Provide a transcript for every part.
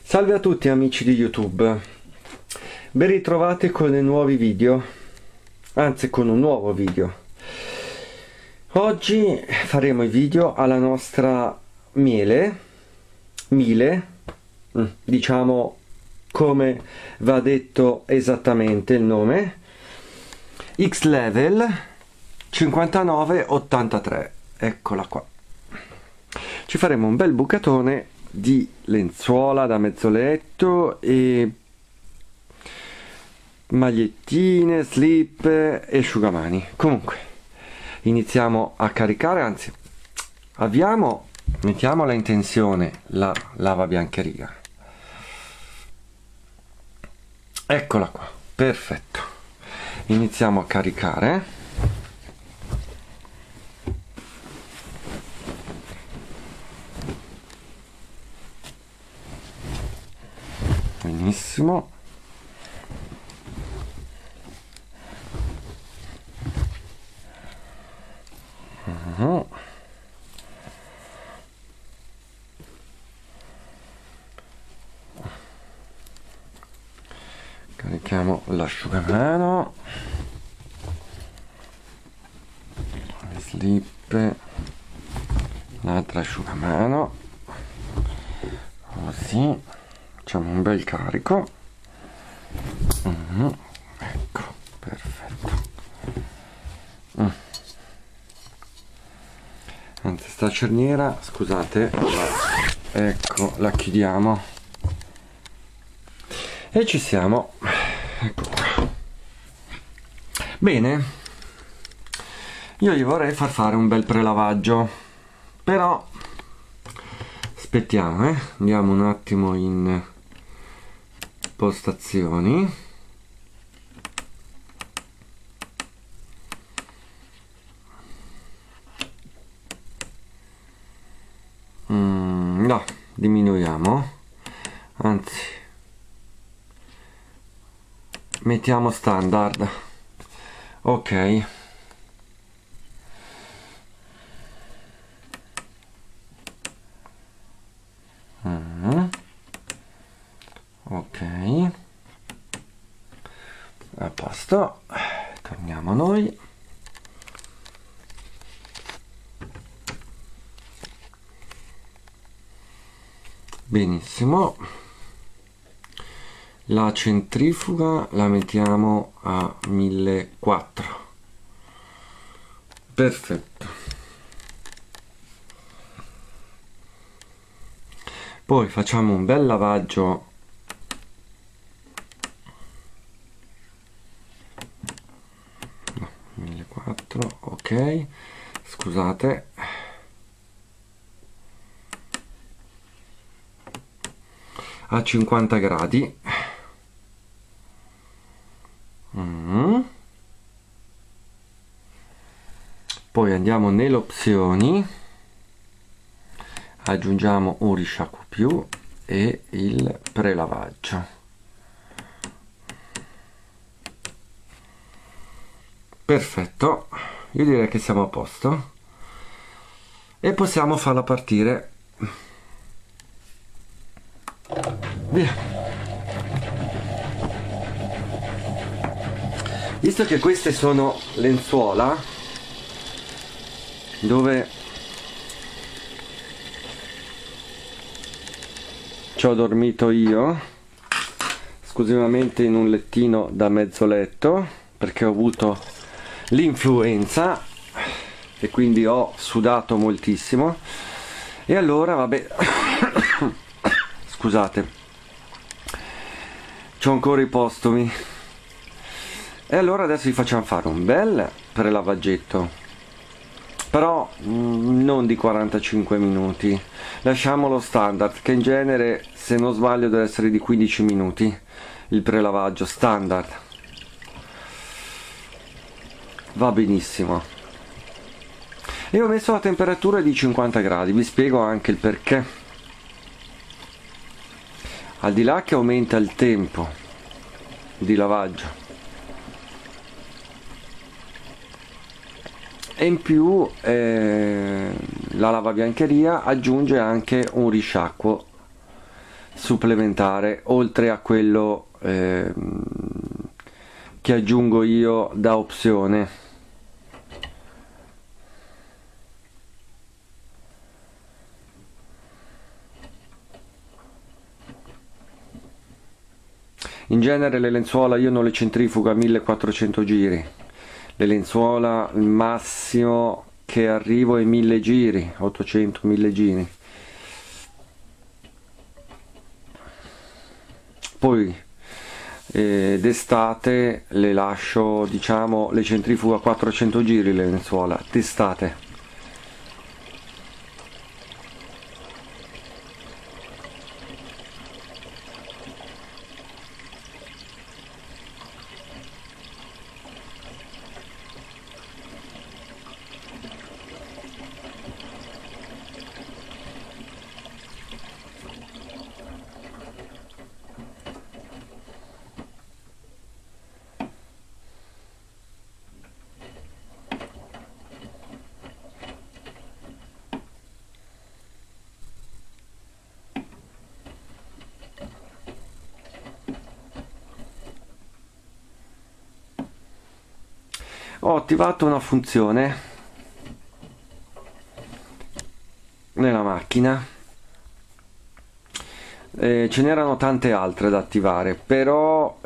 Salve a tutti amici di YouTube, ben ritrovati con i nuovi video, anzi con un nuovo video. Oggi faremo i video alla nostra mele, diciamo come va detto esattamente il nome, X-Level 5983, eccola qua. Ci faremo un bel bucatone di lenzuola da mezzoletto e magliettine, slip e asciugamani. Comunque iniziamo a caricare, anzi avviamo, mettiamola in tensione la lavabiancheria. Eccola qua, perfetto. Iniziamo a caricare. Benissimo. Carichiamo l'asciugamano, le slip, l'altra asciugamano, così facciamo un bel carico. Ecco, perfetto. Anzi, sta cerniera, scusate, ecco, la chiudiamo e ci siamo. Ecco qua. Bene, io gli vorrei far fare un bel prelavaggio, però aspettiamo, andiamo un attimo in postazioni. No, diminuiamo, anzi mettiamo standard. Ok, ok, a posto. Torniamo noi. Benissimo, la centrifuga la mettiamo a 1400. Perfetto. Poi facciamo un bel lavaggio no, 1400, ok, scusate. A 50 gradi. Poi andiamo nelle opzioni, aggiungiamo un risciacquo più e il prelavaggio. Perfetto, io direi che siamo a posto e possiamo farla partire. Via. Visto che queste sono lenzuola dove ci ho dormito io esclusivamente in un lettino da mezzo letto perché ho avuto l'influenza e quindi ho sudato moltissimo, e allora vabbè scusate, c'ho ancora i postumi, e allora adesso vi facciamo fare un bel prelavaggetto, però non di 45 minuti, lasciamolo standard, che in genere, se non sbaglio, deve essere di 15 minuti il prelavaggio standard. Va benissimo. Io ho messo la temperatura di 50 gradi, vi spiego anche il perché. Al di là che aumenta il tempo di lavaggio, e in più la lavabiancheria aggiunge anche un risciacquo supplementare oltre a quello che aggiungo io da opzione. In genere le lenzuola io non le centrifugo a 1400 giri, le lenzuola il massimo che arrivo è 1000 giri, 800-1000 giri. Poi d'estate le lascio, diciamo, le centrifugo a 400 giri le lenzuola, d'estate. Ho attivato una funzione nella macchina, ce n'erano tante altre da attivare, però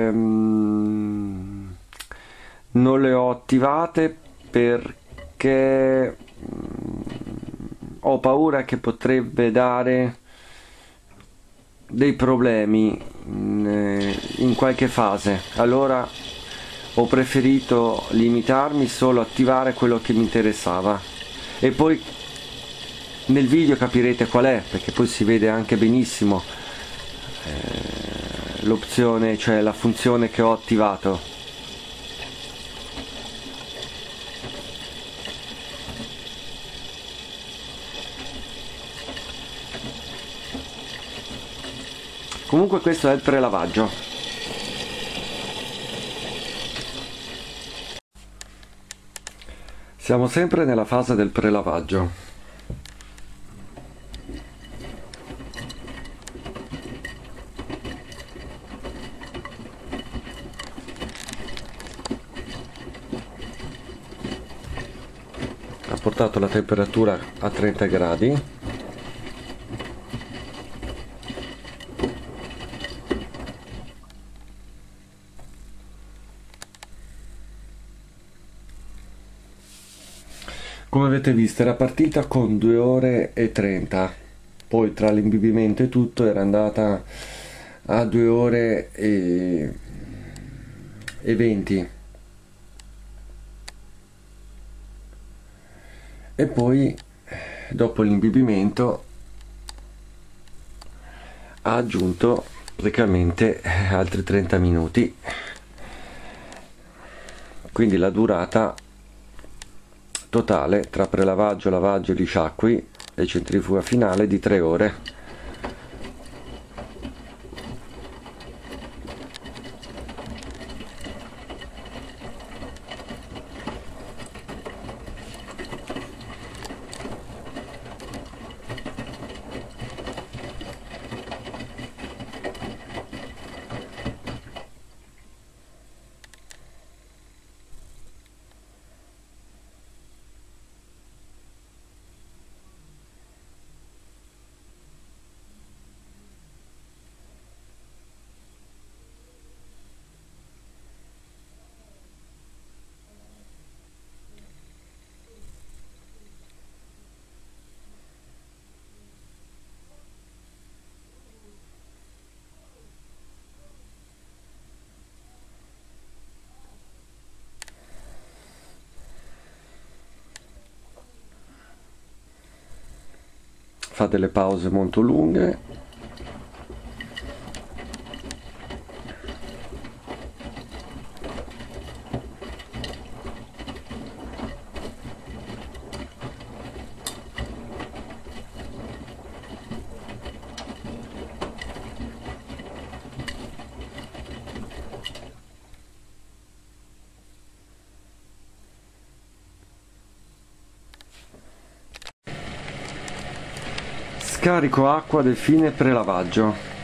non le ho attivate perché ho paura che potrebbe dare dei problemi in qualche fase. Allora ho preferito limitarmi solo a attivare quello che mi interessava, e poi nel video capirete qual è, perché poi si vede anche benissimo l'opzione, cioè la funzione che ho attivato. Comunque questo è il prelavaggio. Siamo sempre nella fase del prelavaggio. Ha portato la temperatura a 30 gradi. Come avete visto era partita con 2 ore e 30, poi tra l'imbibimento e tutto era andata a 2 ore e 20, e poi dopo l'imbibimento ha aggiunto praticamente altri 30 minuti, quindi la durata totale tra prelavaggio, lavaggio, risciacqui e centrifuga finale di 3 ore. Fa delle pause molto lunghe. Scarico acqua del fine prelavaggio.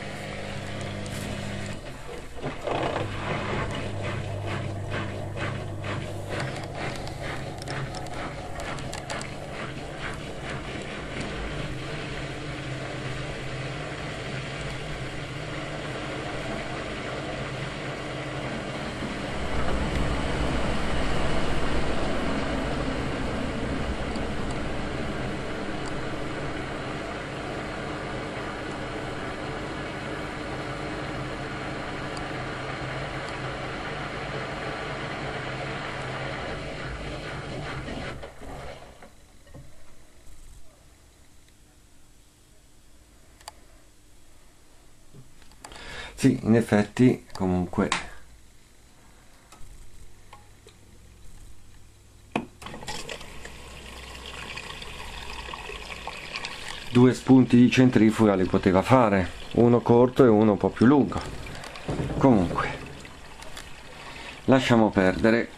Sì, in effetti comunque due spunti di centrifuga li poteva fare, uno corto e uno un po' più lungo. Comunque lasciamo perdere.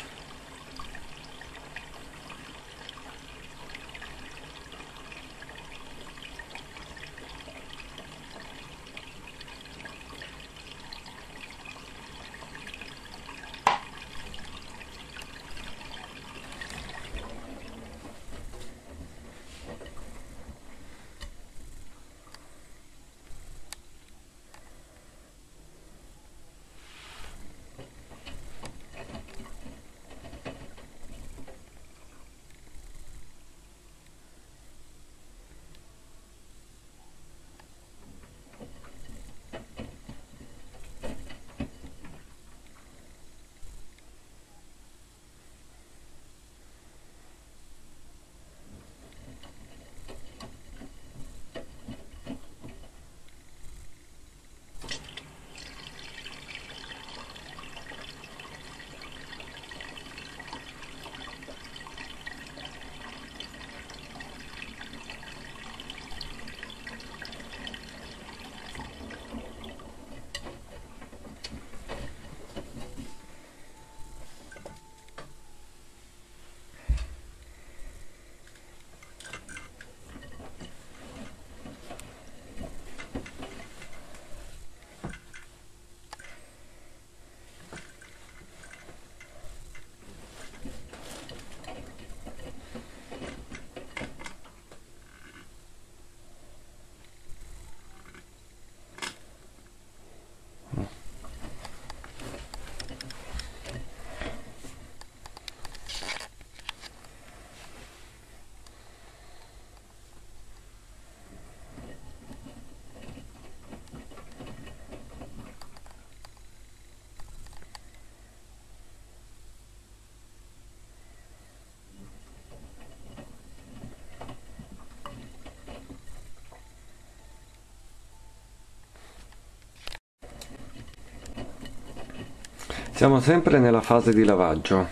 Siamo sempre nella fase di lavaggio.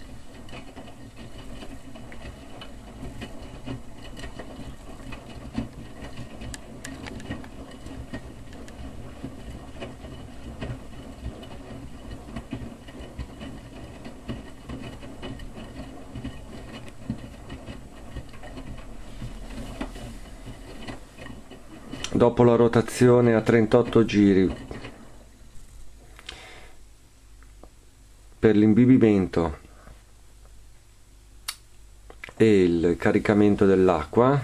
Dopo la rotazione a 38 giri per l'imbibimento e il caricamento dell'acqua,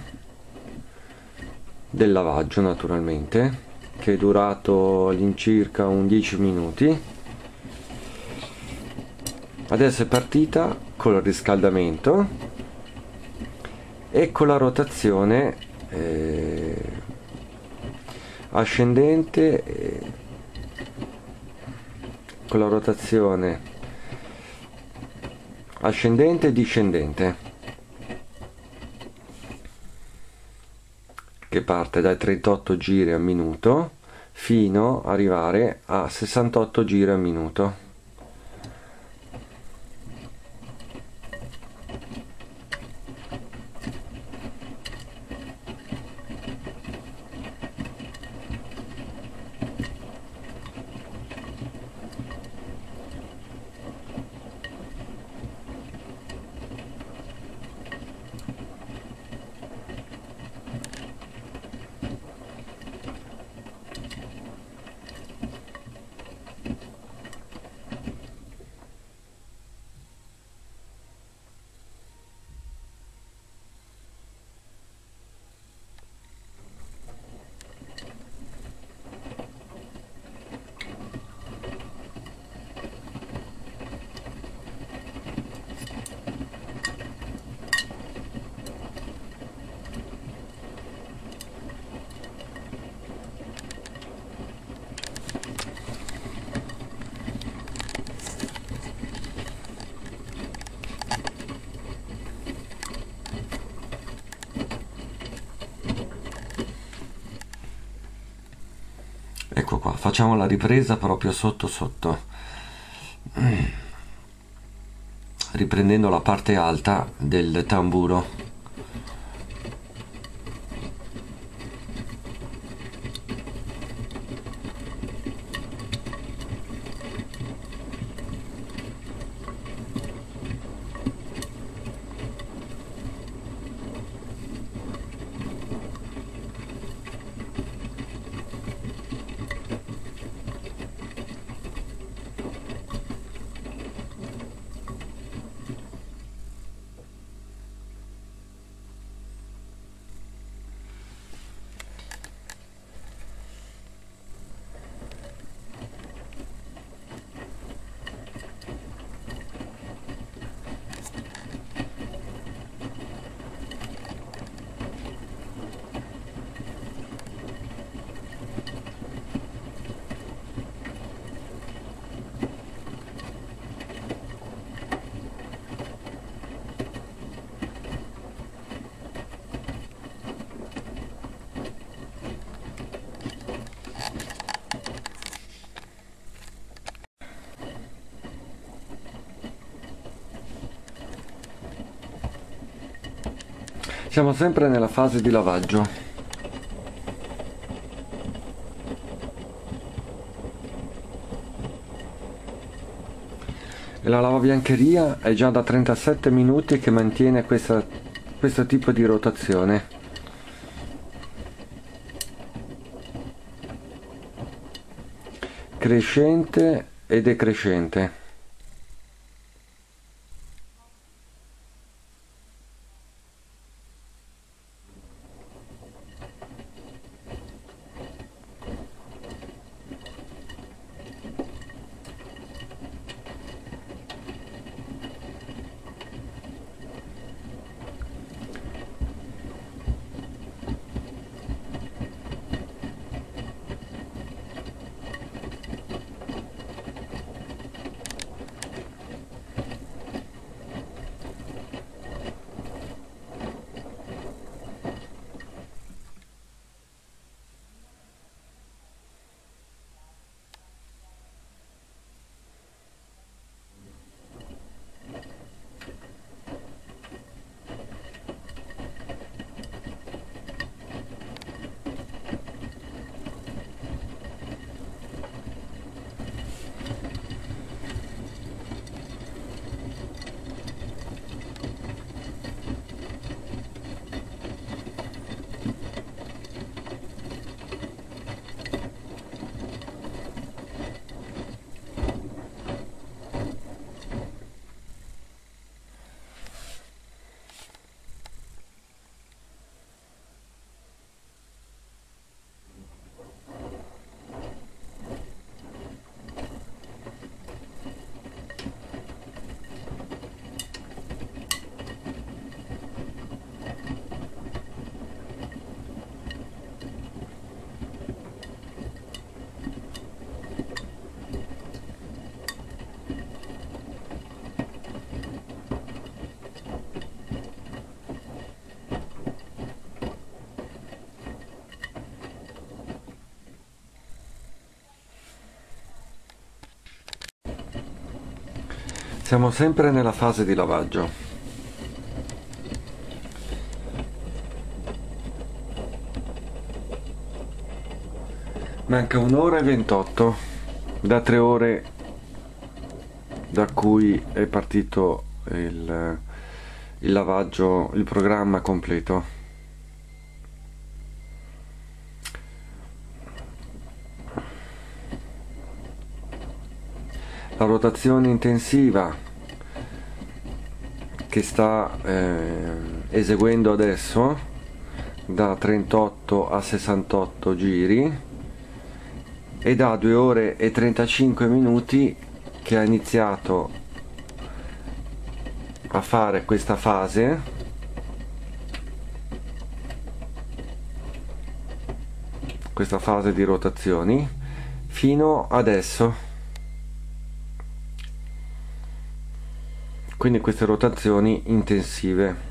del lavaggio naturalmente, che è durato all'incirca un 10 minuti. Adesso è partita col riscaldamento e con la rotazione ascendente, con la rotazione ascendente e discendente, che parte dai 38 giri al minuto fino ad arrivare a 68 giri al minuto. Ecco qua, facciamo la ripresa proprio sotto sotto, riprendendo la parte alta del tamburo. Siamo sempre nella fase di lavaggio. E la lavabiancheria è già da 37 minuti che mantiene questo tipo di rotazione. Crescente e decrescente. Siamo sempre nella fase di lavaggio. Manca 1 ora e 28 da 3 ore da cui è partito il lavaggio, il programma completo. La rotazione intensiva che sta eseguendo adesso da 38 a 68 giri e da 2 ore e 35 minuti che ha iniziato a fare questa fase di rotazioni fino adesso. Quindi queste rotazioni intensive.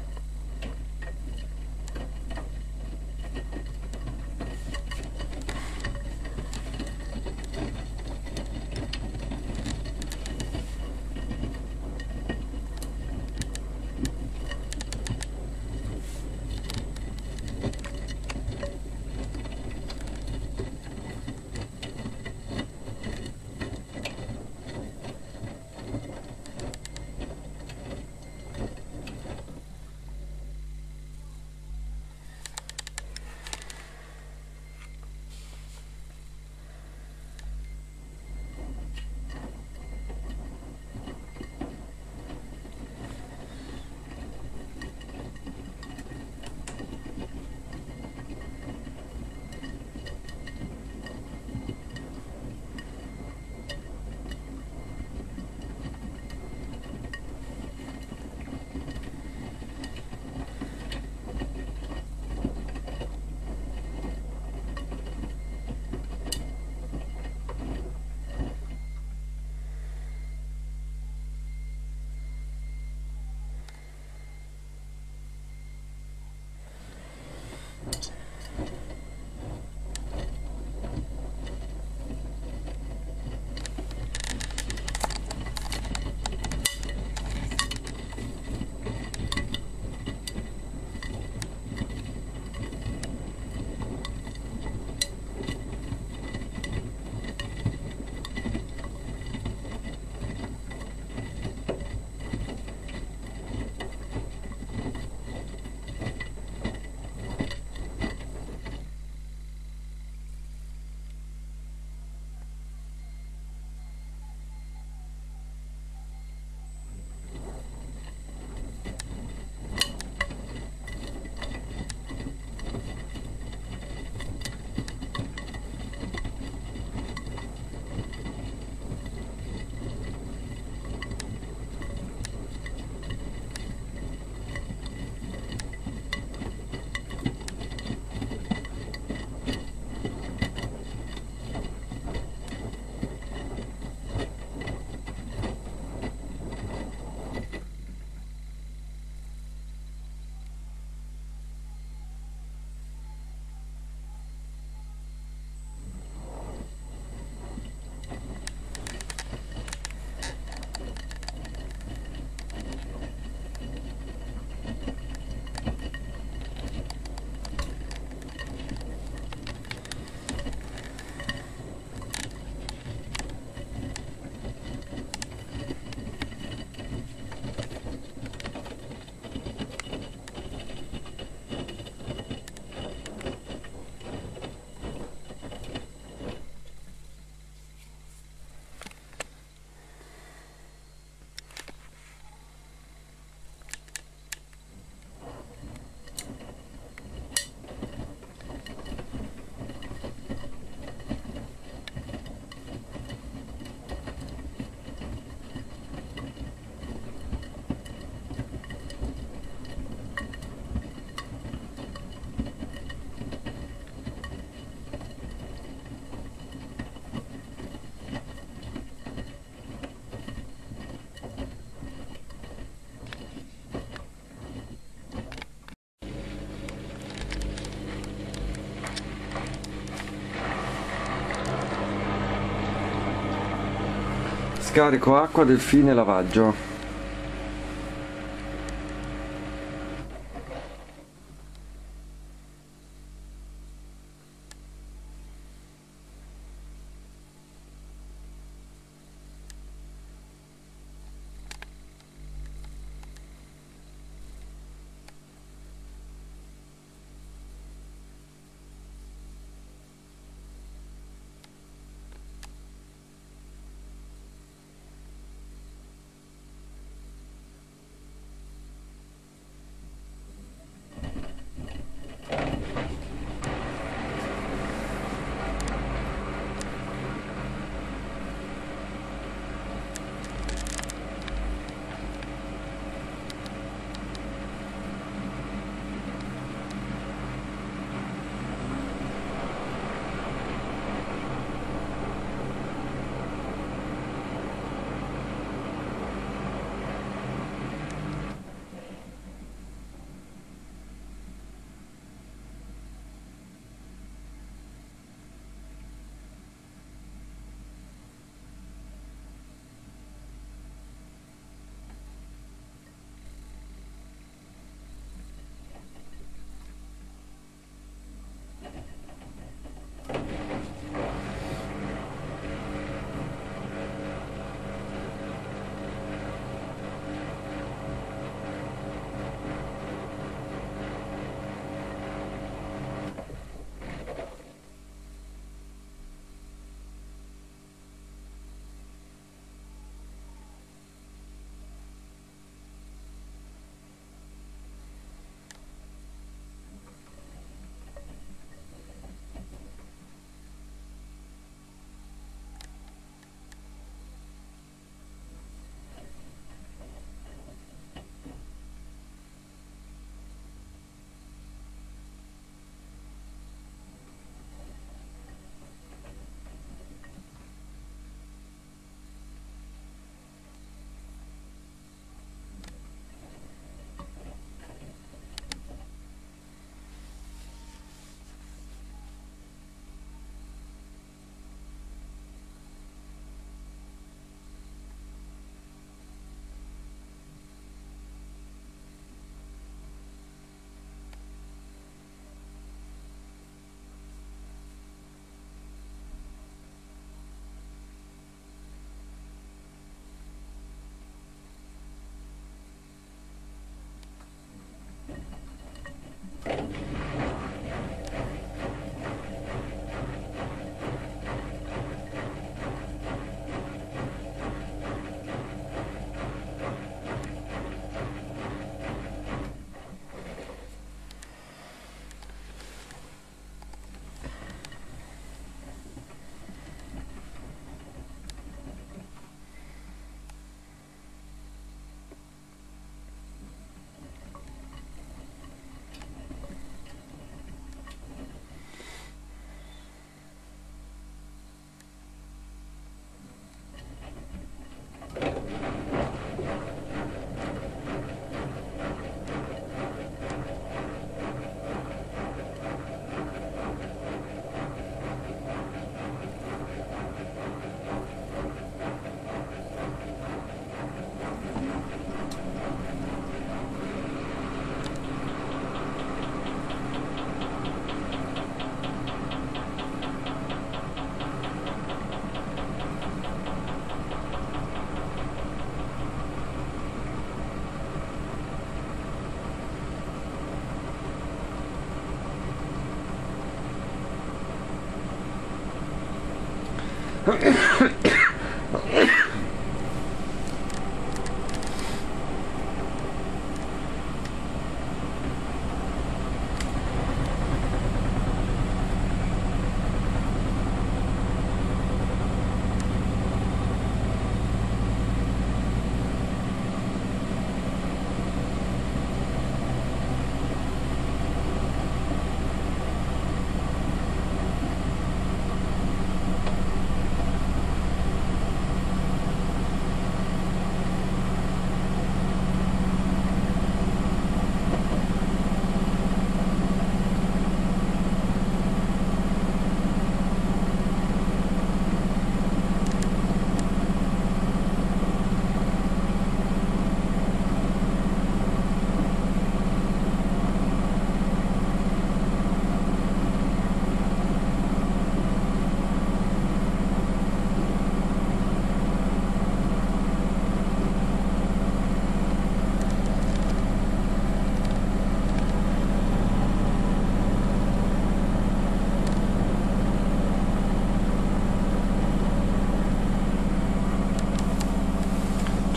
Scarico acqua del fine lavaggio.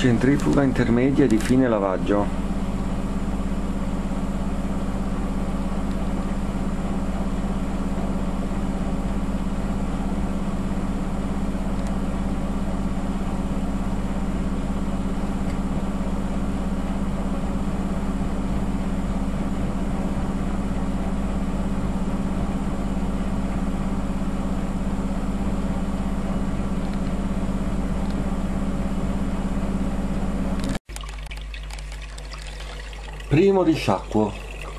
Centrifuga intermedia di fine lavaggio. Primo risciacquo.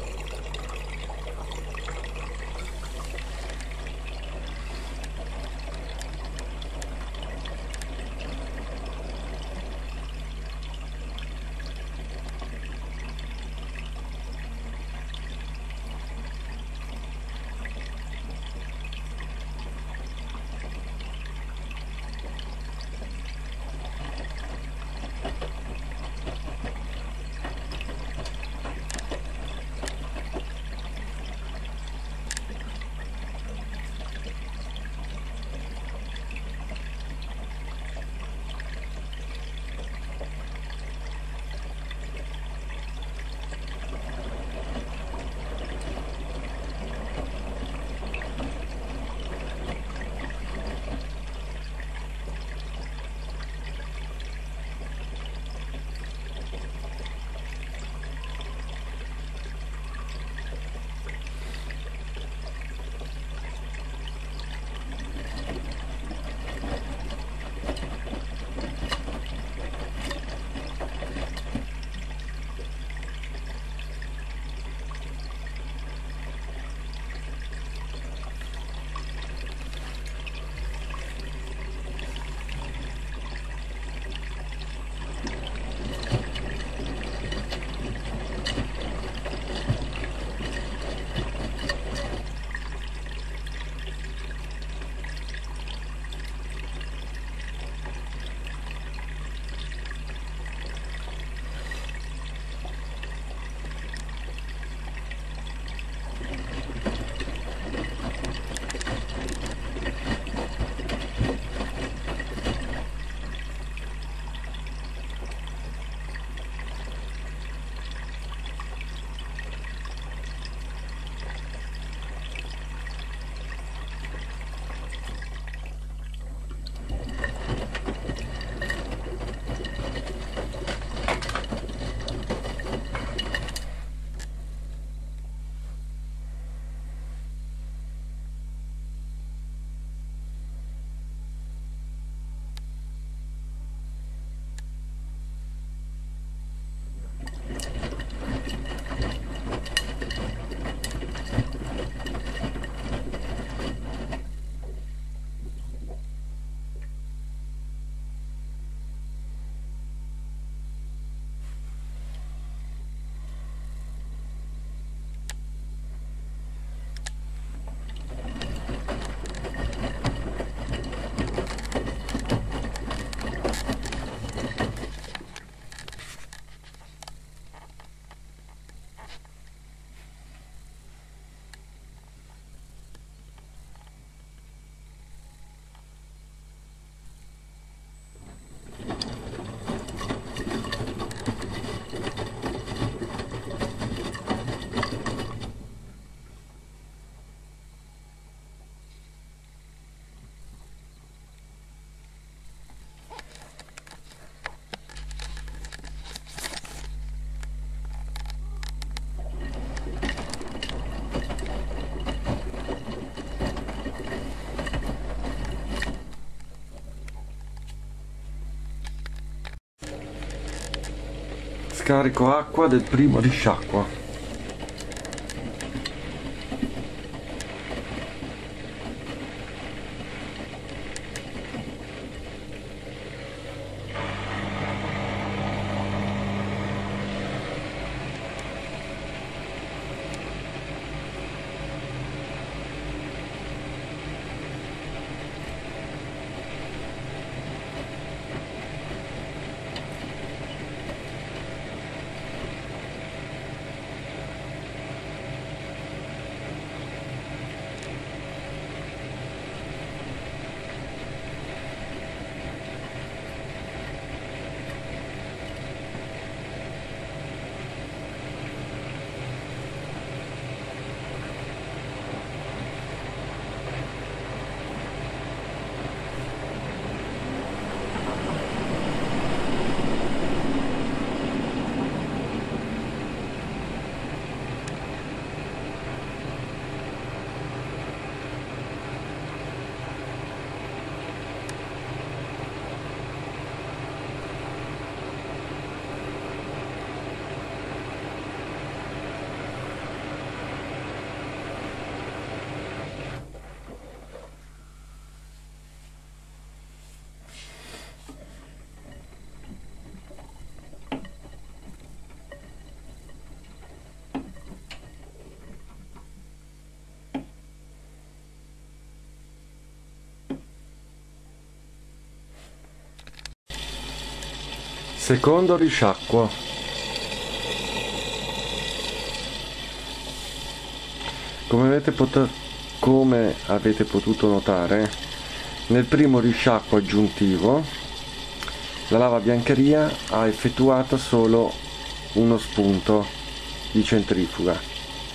Scarico acqua del primo risciacquo. Secondo risciacquo. Come avete potuto notare, nel primo risciacquo aggiuntivo la lavabiancheria ha effettuato solo uno spunto di centrifuga.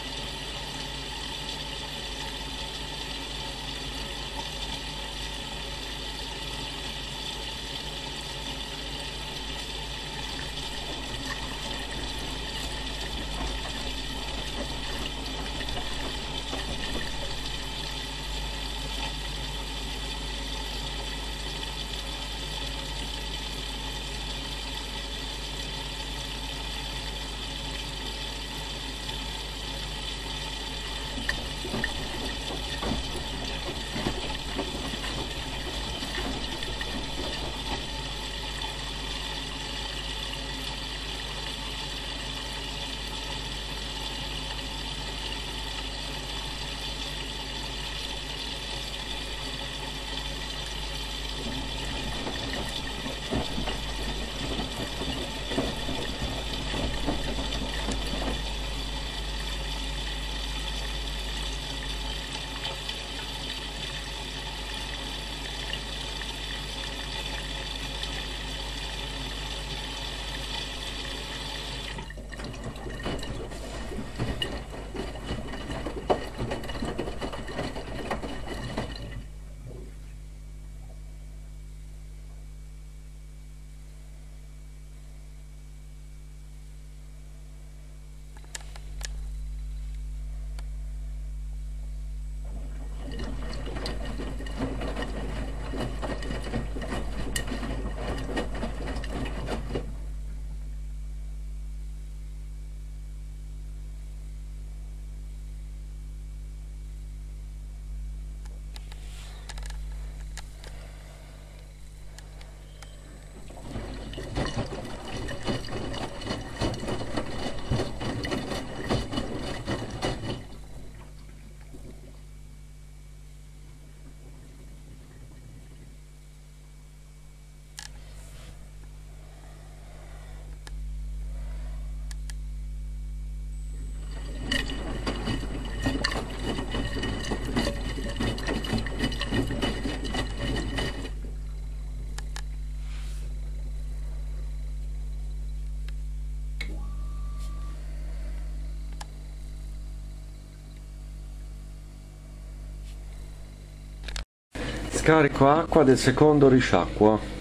Scarico acqua del secondo risciacquo.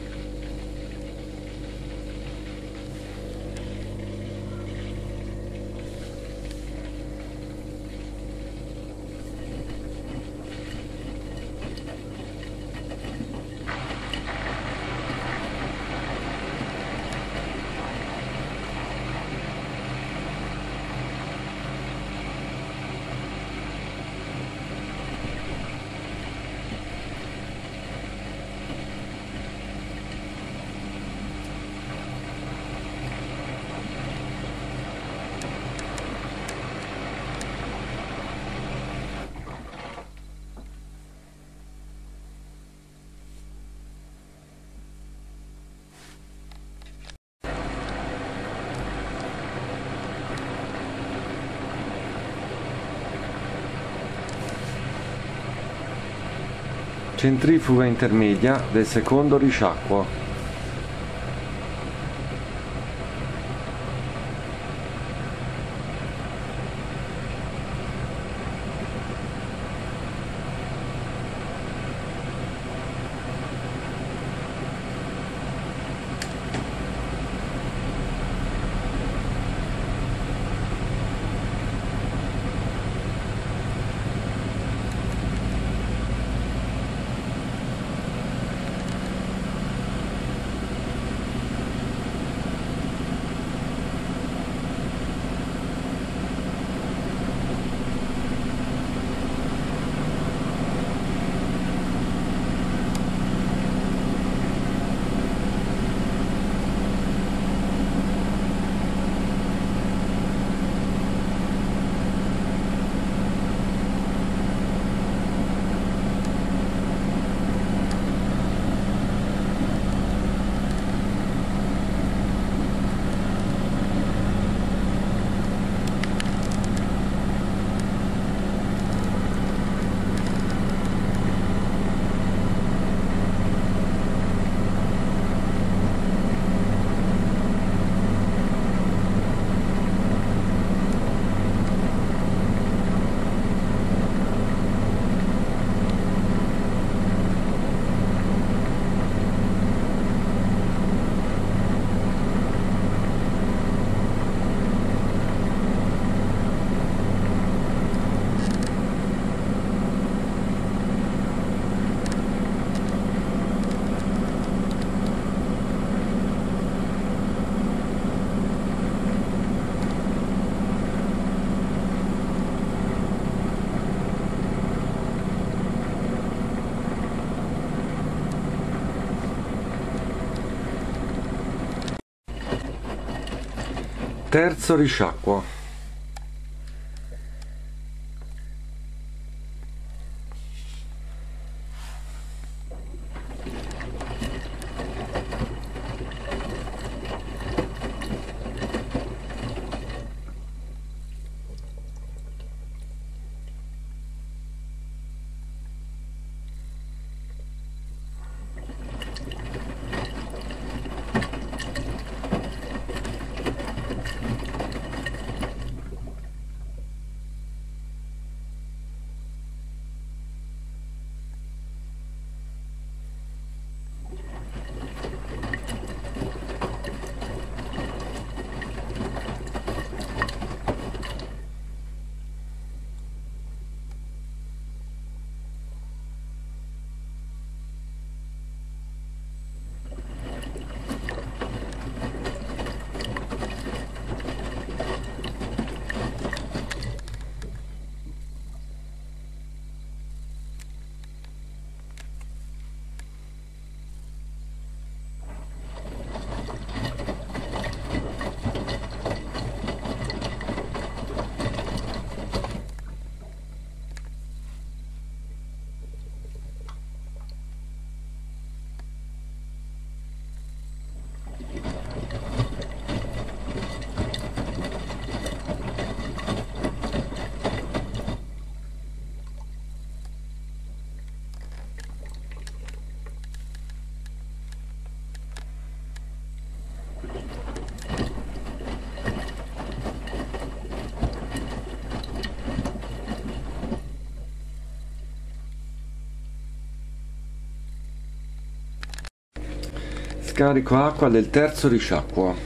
Centrifuga intermedia del secondo risciacquo. Terzo risciacquo. Scarico acqua del terzo risciacquo.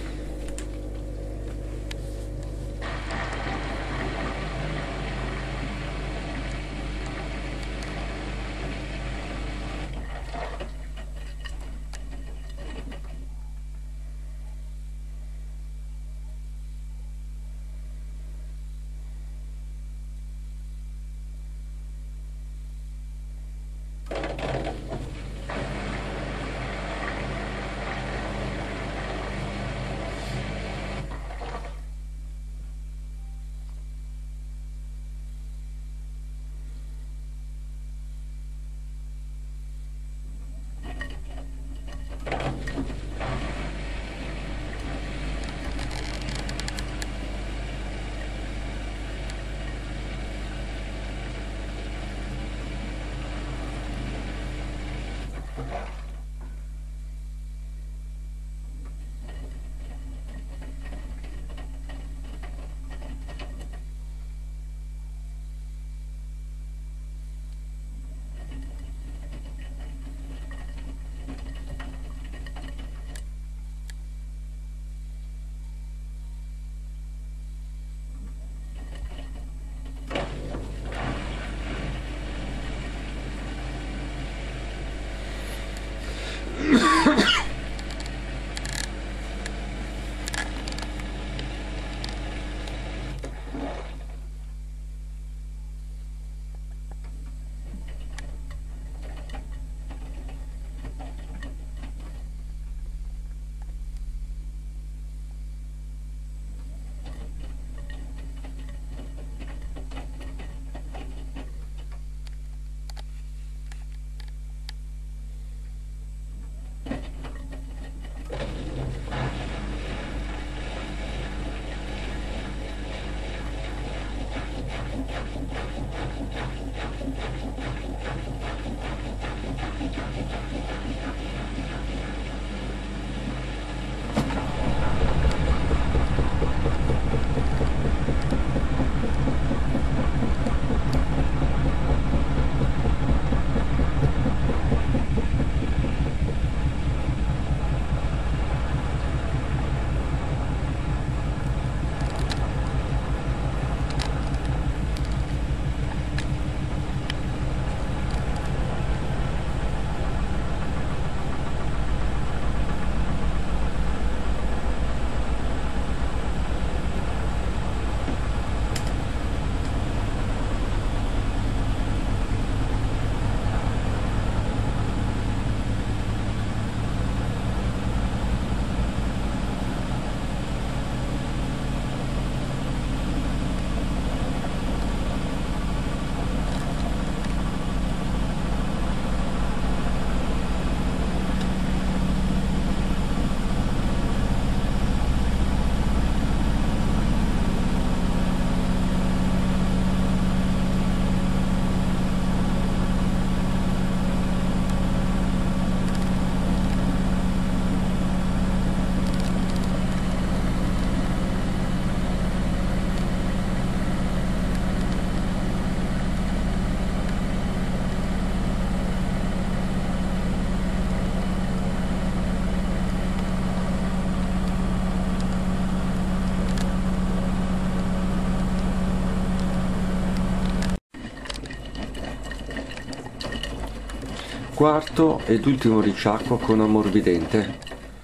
quarto ed ultimo ricciacquo con ammorbidente.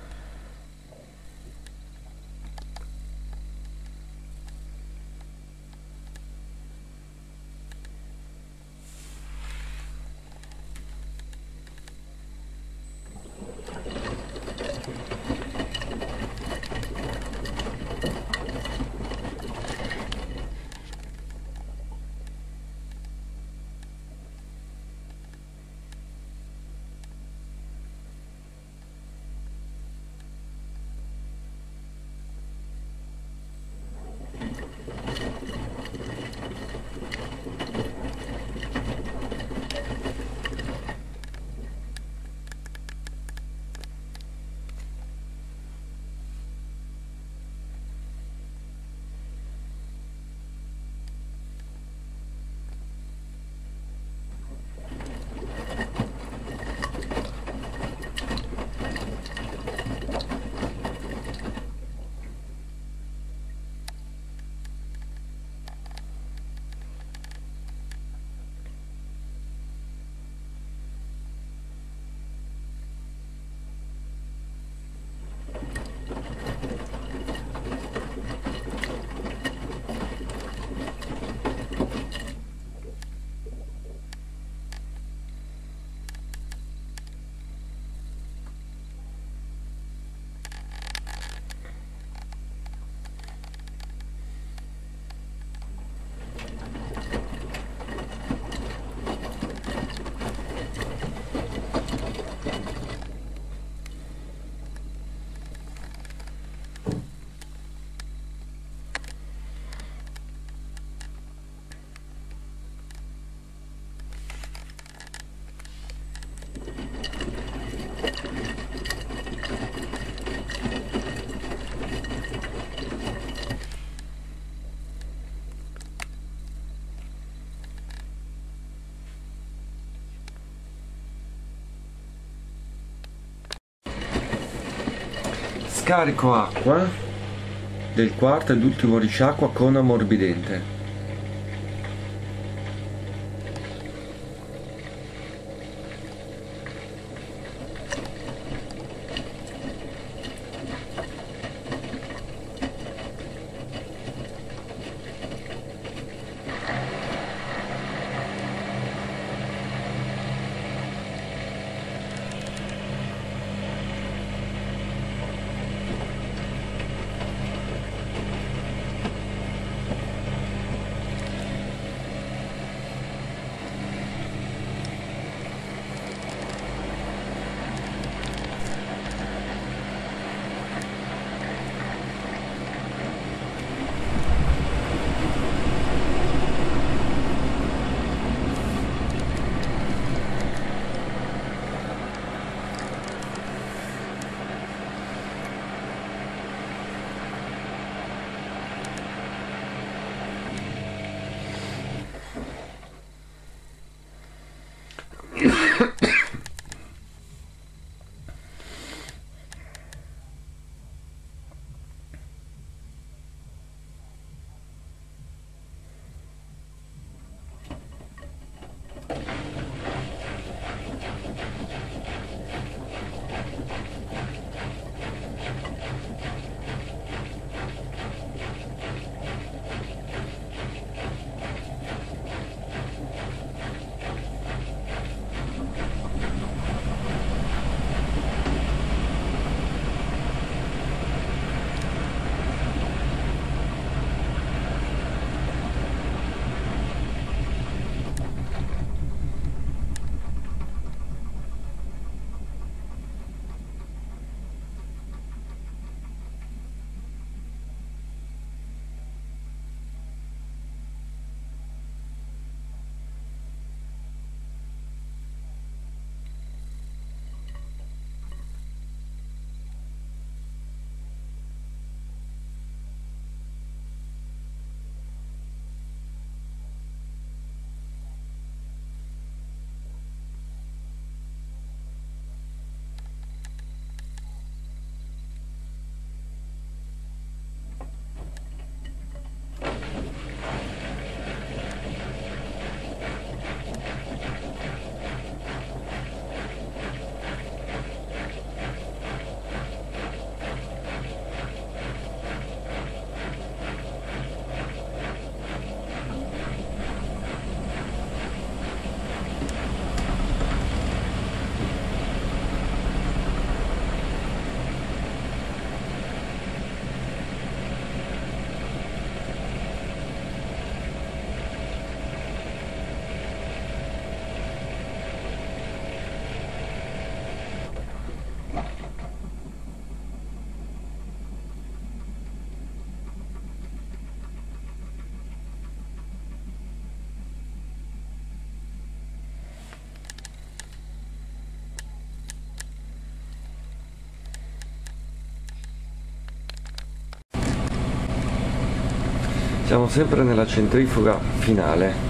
Scarico acqua del quarto ed ultimo ricciacqua con ammorbidente. Siamo sempre nella centrifuga finale.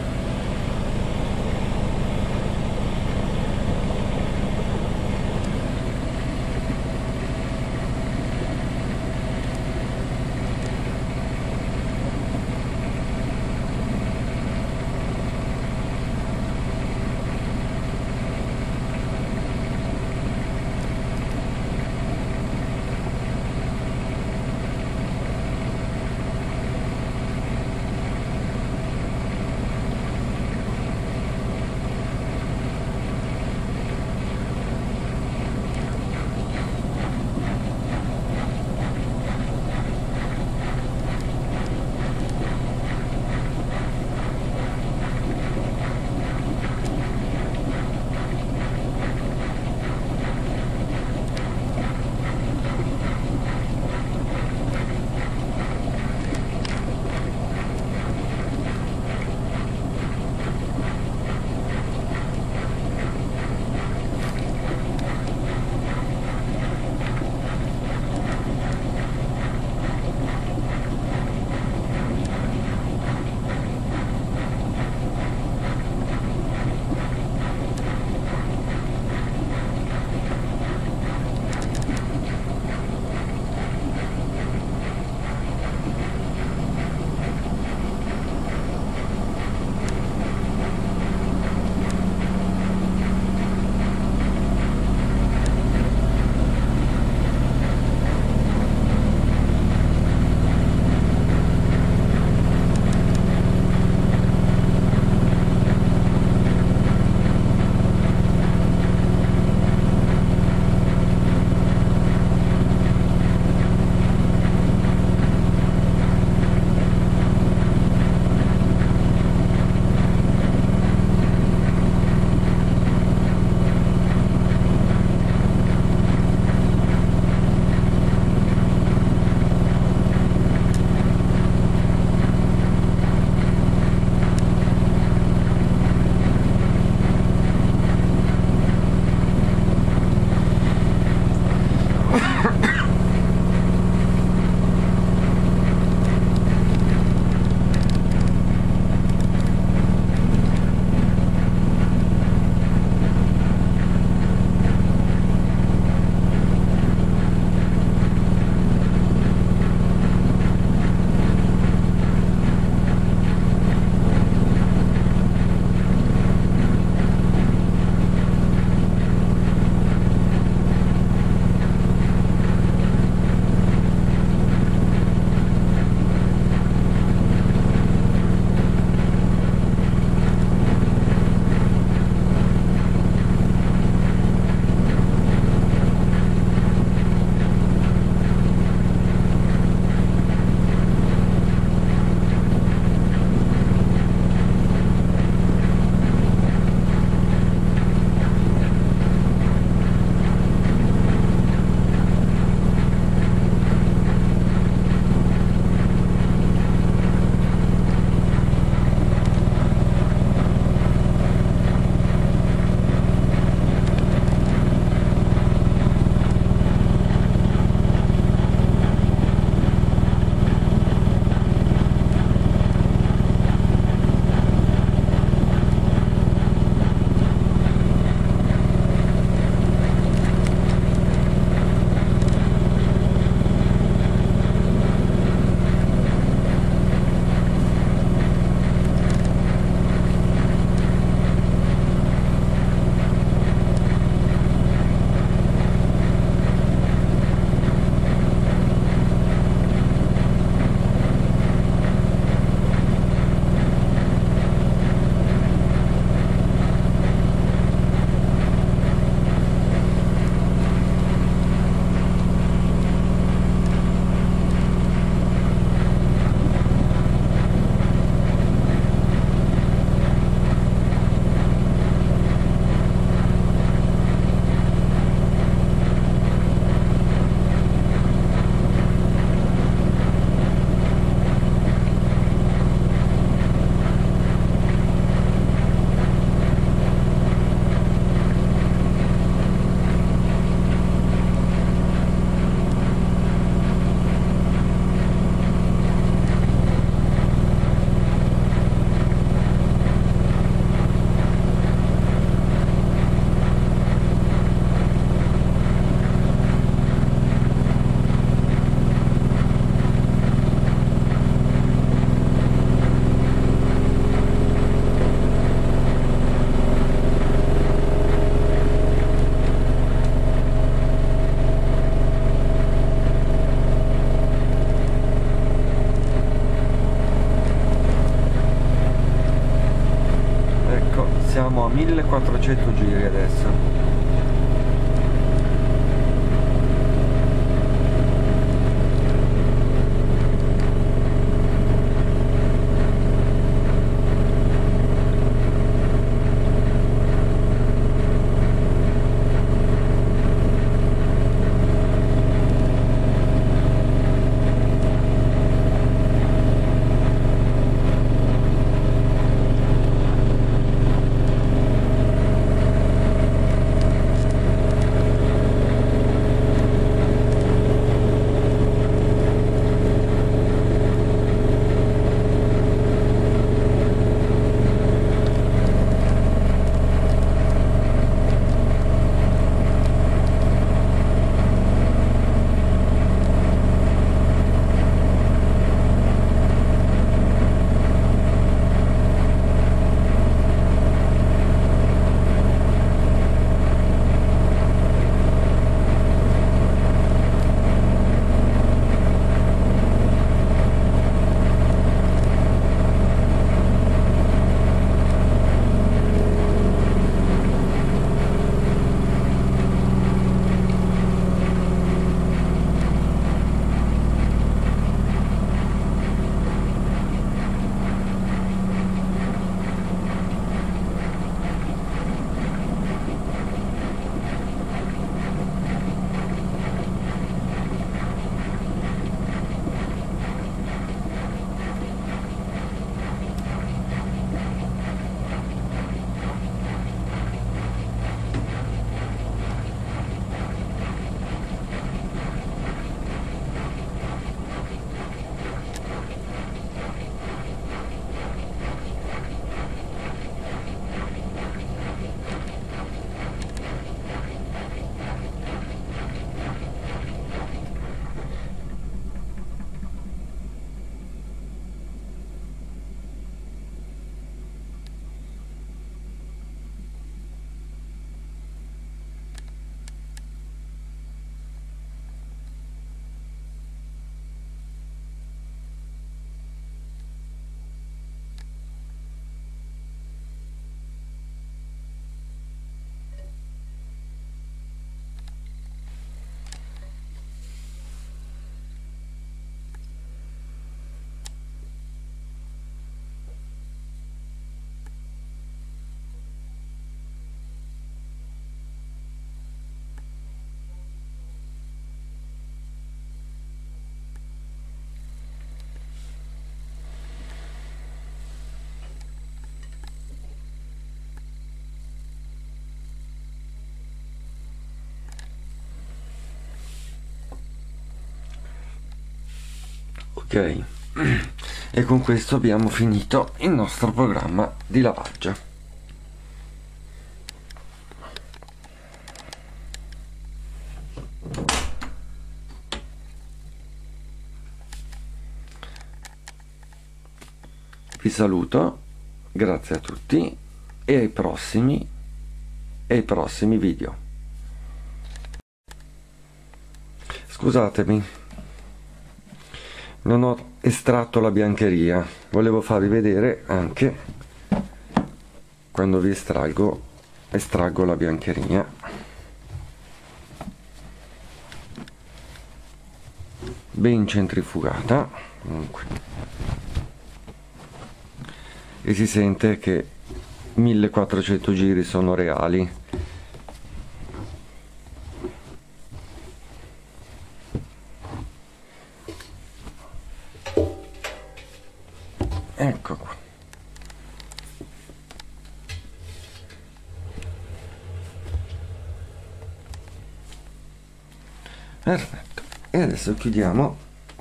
siamo a 1400 giri adesso. Ok, e con questo abbiamo finito il nostro programma di lavaggio. Vi saluto, grazie a tutti e ai prossimi video. Scusatemi, non ho estratto la biancheria, volevo farvi vedere anche quando vi estraggo la biancheria. Ben centrifugata comunque, e si sente che 1400 giri sono reali. Ecco qua. Perfetto, e adesso chiudiamo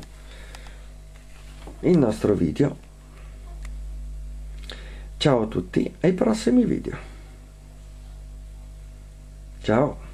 il nostro video. Ciao a tutti, ai prossimi video. Ciao.